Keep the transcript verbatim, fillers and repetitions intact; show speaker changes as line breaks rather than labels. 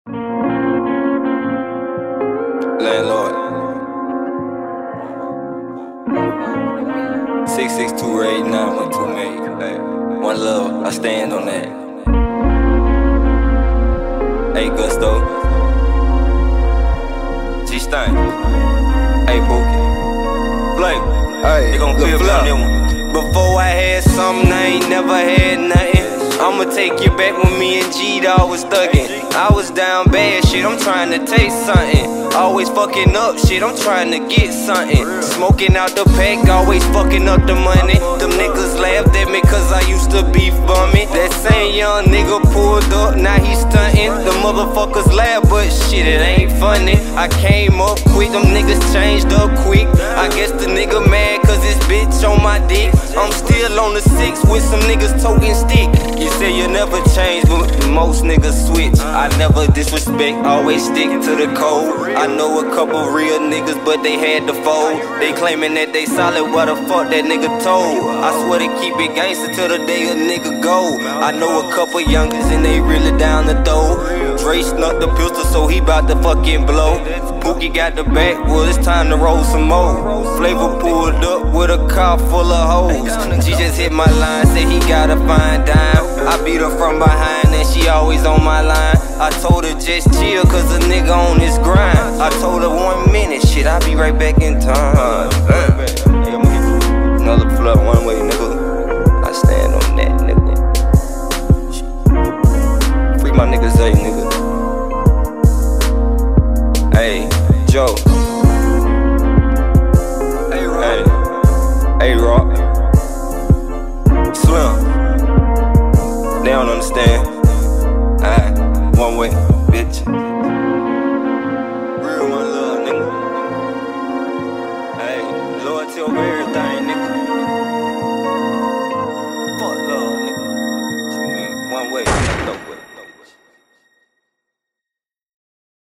Landlord. six six two eight nine one two eight. Hey, one love, I stand on that. Hey, Gusto. G-Stein. Hey, Pookie. Flame.
Hey,
they gon' feel on that one. Before I had something, I ain't never had nothing. I'ma take you back when me and G-Dog was thuggin'. I was down bad, shit, I'm trying to taste something. Always fucking up, shit, I'm trying to get something. Smoking out the pack, always fucking up the money. Them niggas laughed at me cause I used to be bummy. That same young nigga pulled up, now he stuntin'. The motherfuckers laugh, but shit, it ain't funny. I came up quick, them niggas changed up quick. I guess the nigga mad cause this bitch on my dick. I'm still on the six with some niggas toting stick. You say you never change, but most niggas switch. I never disrespect, always stick to the code. I know a couple real niggas, but they had to fold. They claiming that they solid, what the fuck that nigga told? I swear they keep it gangster till the day a nigga go. I know a couple youngers and they really down the throw. Dre snuck the pistol, so he bout to fucking blow. Pookie got the back, well it's time to roll some more. Flavor pulled up with a car full of hoes. She just hit my line, said he got a fine dime. I beat her from behind and she always on my line. I told her just chill cause a nigga on his grind. I told her one minute, shit, I'll be right back in time. Hey, I'ma get another flood one way, nigga. I stand on that, nigga. Free my niggas, hey, nigga. Hey, Joe. Hey, Rock. Hey, Rock. Slim. They don't understand. Alright, one way, bitch.